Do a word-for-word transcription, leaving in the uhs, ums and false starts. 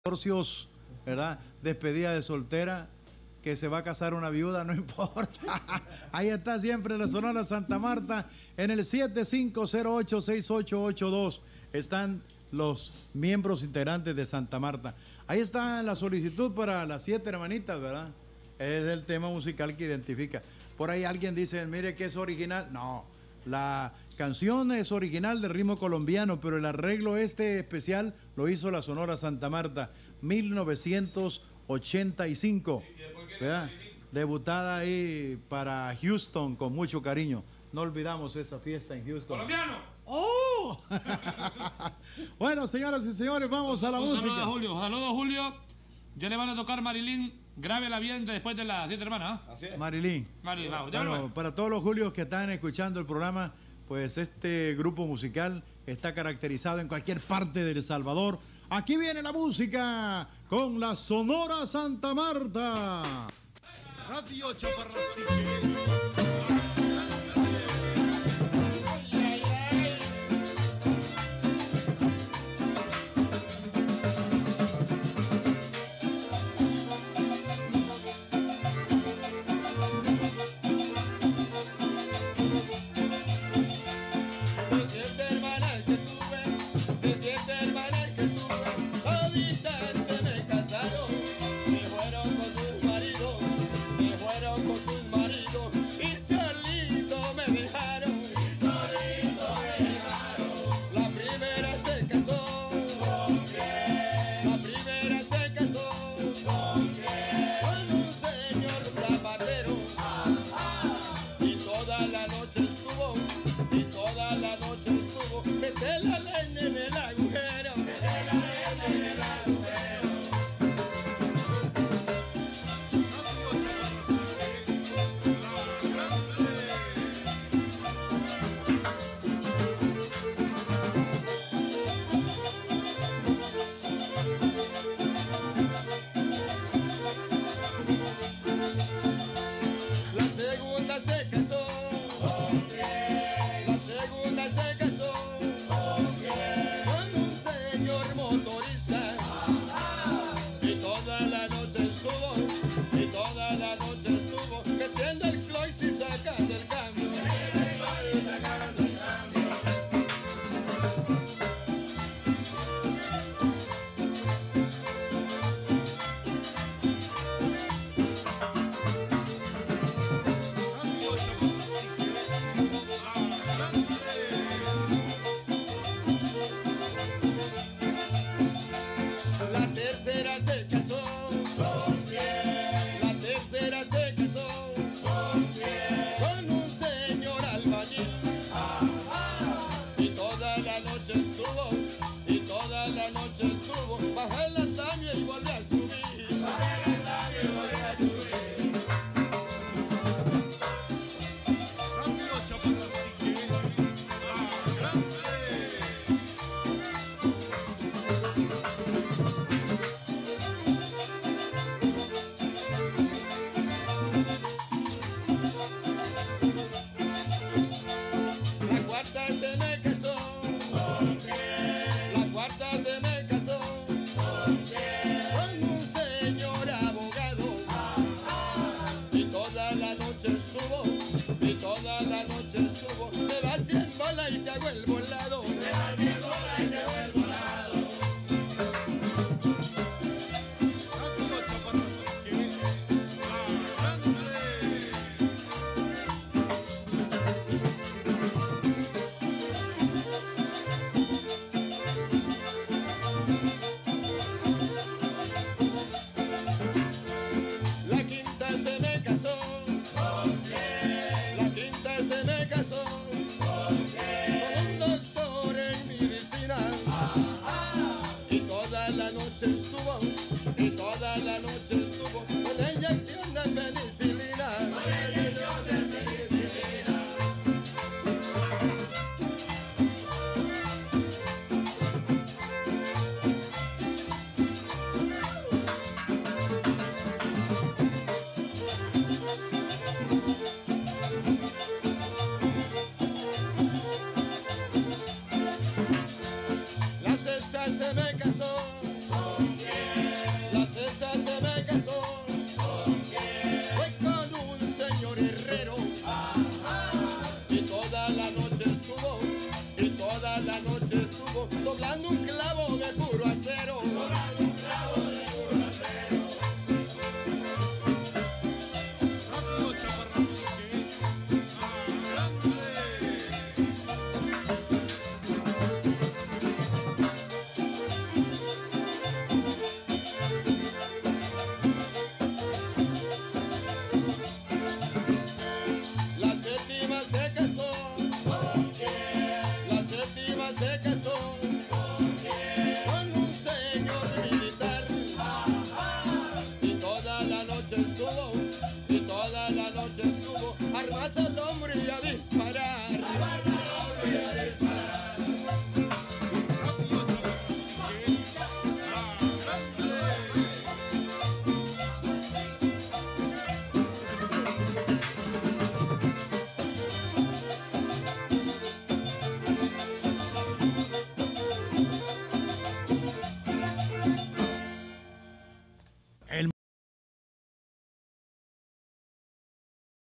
divorcios, ¿verdad? Despedida de soltera, que se va a casar una viuda, no importa. Ahí está siempre la Sonora Santa Marta, en el siete cinco cero ocho seis ocho ocho dos. Están los miembros integrantes de Santa Marta. Ahí está la solicitud para las siete hermanitas, ¿verdad? Es el tema musical que identifica. Por ahí alguien dice, mire que es original. No, la canción es original de ritmo colombiano, pero el arreglo este especial lo hizo la Sonora Santa Marta, mil novecientos ochenta y cinco, ¿verdad? Debutada ahí para Houston con mucho cariño. No olvidamos esa fiesta en Houston. ¡Colombiano! ¡Oh! Bueno, señoras y señores, vamos a la un música. Saludos a Julio, saludos a Julio. Ya le van a tocar Marilyn, grábela bien después de las siete hermanas. ¿eh? Así es. Marilyn. Marilyn, vamos, Bueno, bueno, para todos los Julios que están escuchando el programa, pues este grupo musical está caracterizado en cualquier parte de El Salvador. Aquí viene la música con la Sonora Santa Marta. Radio Chaparrastique. Y toda la noche estuvo con inyección de penicilina.